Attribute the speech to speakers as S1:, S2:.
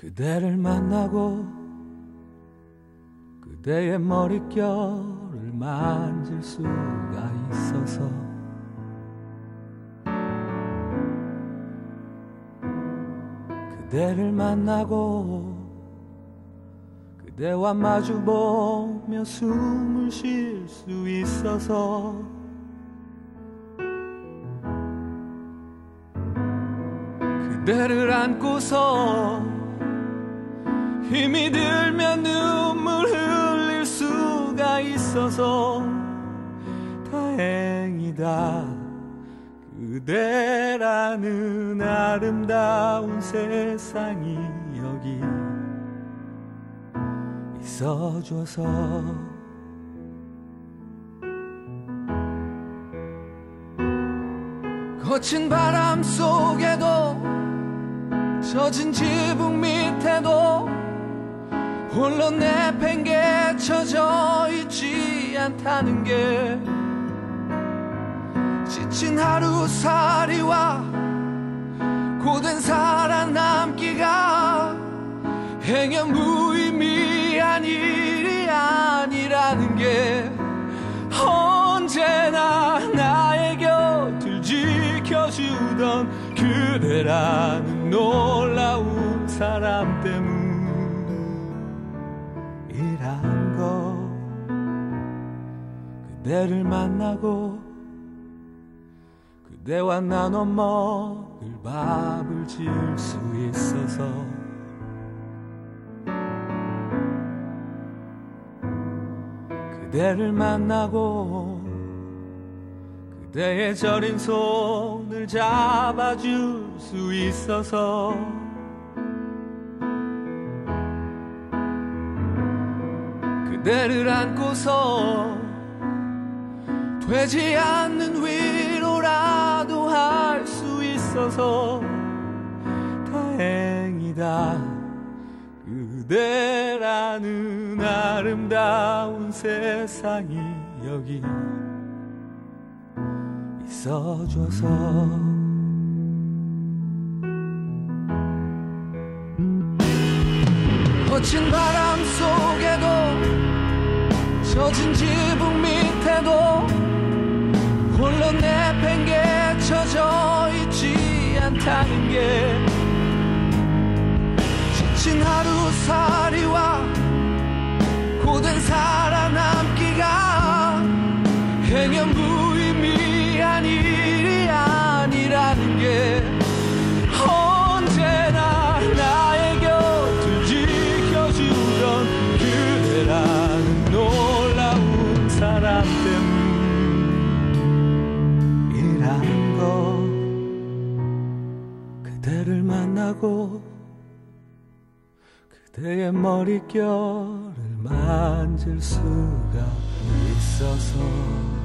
S1: 그대를 만나고 그대의 머릿결을 만질 수가 있어서 그대를 만나고 그대와 마주보며 숨을 쉴 수 있어서 그대를 안고서 힘이 들면 눈물 흘릴 수가 있어서 다행이다. 그대라는 아름다운 세상이 여기 있어줘서 거친 바람 속에도 젖은 지붕 밑에도 홀로 내팽개쳐져 있지 않다는 게 지친 하루살이와 고된 살아남기가 행여 무의미한 일이 아니라는 게 언제나 나의 곁을 지켜주던 그대라는 놀라운 사람 때문이란 거. 그대를 만나고 그대와 나눠 먹을 밥을 지을 수 있어서 그대를 만나고 그대의 저린 손을 잡아줄 수 있어서 그대를 안고서 되지 않는 위로라도 할 수 있어서 다행이다. 그대라는 아름다운 세상이 여기 있어줘서 거친 바람 속에도 젖은 지붕 밑에도 홀로 내팽개쳐져 있지 않다는 게 지친 하루살이와 고된 살아남기가 행여 무의미한 일이 아니라는 게 언제나 나의 곁을 지켜주던 그대라는 놀라운 사람 때문이란 거. 그대를 만나고 그대의 머릿결을 만질 수가 있어서